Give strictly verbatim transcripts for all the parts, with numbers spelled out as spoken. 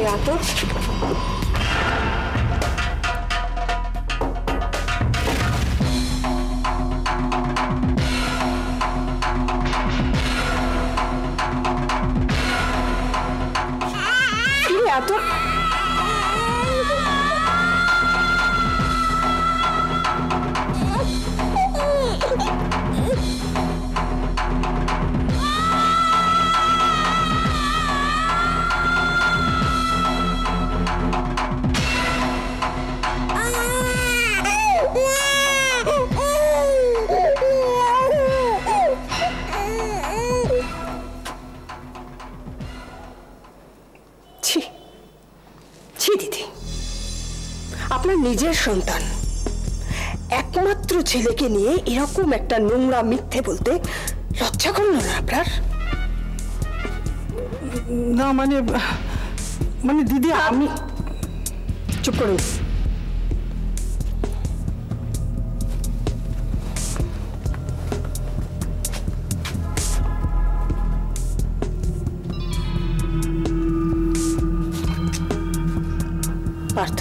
আতর আতর আপনার নিজের সন্তান একমাত্র ছেলেকে নিয়ে এরকম একটা নোংরা মিথ্যে বলতে লজ্জা করলো না আপনার? না মানে মানে দিদি আমি চুপ করুন। পার্থ,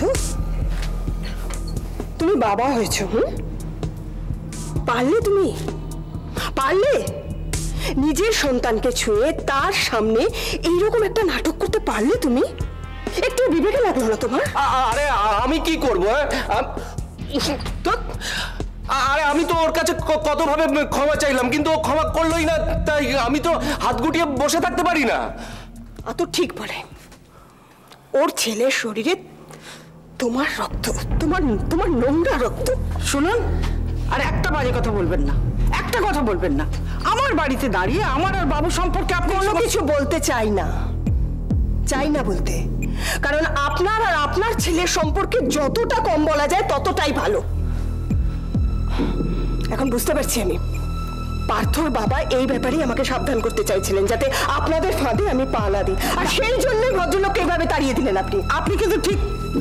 তুমি বাবা হয়েছ, হুম? পারলে তুমি পারলে নিজের সন্তানকে ছুঁয়ে তার সামনে এইরকম একটা নাটক করতে পারলে তুমি? একটু বিবেকে লাগলো না তোমার? আরে আমি কি করবো? আরে আমি তো ওর কাছে কতভাবে ক্ষমা চাইলাম, কিন্তু ও ক্ষমা করলোই না। তাই আমি তো হাত গুটিয়ে বসে থাকতে পারি না। আ তো ঠিক বলে, ওর ছেলের শরীরে তোমার রক্ত, তোমার তোমার নোংরা রক্ত। শুনুন, আর একটা বাজে কথা বলবেন না, একটা কথা বলবেন না। আমার বাড়িতে দাঁড়িয়ে আমার আর বাবু সম্পর্কে আপনি কোনো কিছু বলতে চাই না, চাই না বলতে, কারণ আপনার আর আপনার ছেলের সম্পর্কে যতটা কম বলা যায় ততটাই ভালো। এখন বুঝতে পারছি আমি, পার্থর বাবা এই ব্যাপারে আমাকে সাবধান করতে চাইছিলেন যাতে আপনাদের ফাঁদে আমি পা না দিই, আর সেই জন্যই ভদ্রলোককে এইভাবে তাড়িয়ে দিলেন আপনি। আপনি কিন্তু ঠিক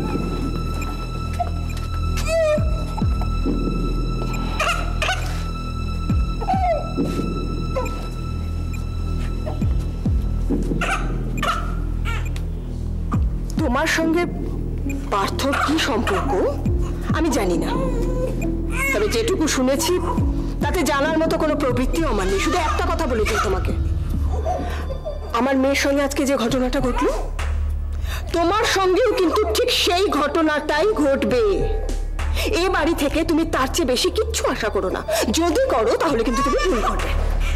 তোমার সঙ্গে পার্থর কি সম্পর্ক আমি জানি না, তবে যেটুকু শুনেছি তাতে জানার মতো কোনো প্রবৃত্তিও আমার নেই। শুধু একটা কথা বলেছি তোমাকে, আমার মেয়ের সঙ্গে আজকে যে ঘটনাটা ঘটল, তোমার সঙ্গেও কিন্তু ঠিক সেই ঘটনাটাই ঘটবে। এ বাড়ি থেকে তুমি তার চেয়ে বেশি কিচ্ছু আশা করো না, যদি করো তাহলে কিন্তু তুমি ভুল করবে।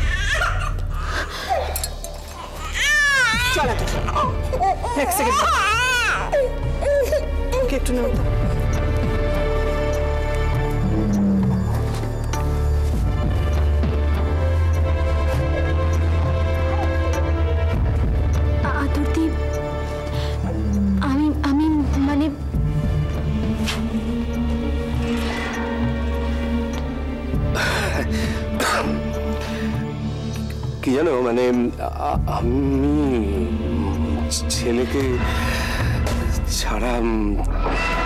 চলো এক সেকেন্ড, একটু নাও। আদরদি, আমি আমি মানে কি জানো, মানে আমি ছেলেকে ছাড়া